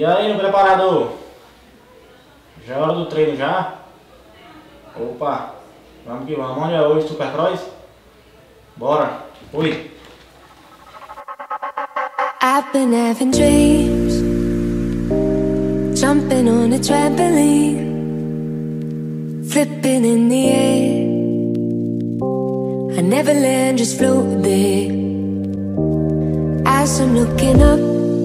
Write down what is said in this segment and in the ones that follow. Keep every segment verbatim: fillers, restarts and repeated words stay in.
E aí, meu preparador? Já é hora do treino já? Opa, vamos que vamos. Onde é hoje, Supercross? Bora, fui! I've been having dreams, jumping on a trampoline, flipping in the air. I never land, just float there. As I'm looking up,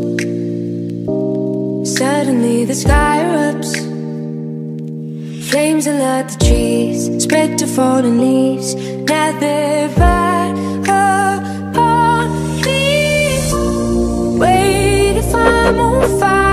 suddenly the sky erupts. Flames alert the trees, spread to fallen leaves. Now they're right upon me. Wait, if I'm on fire.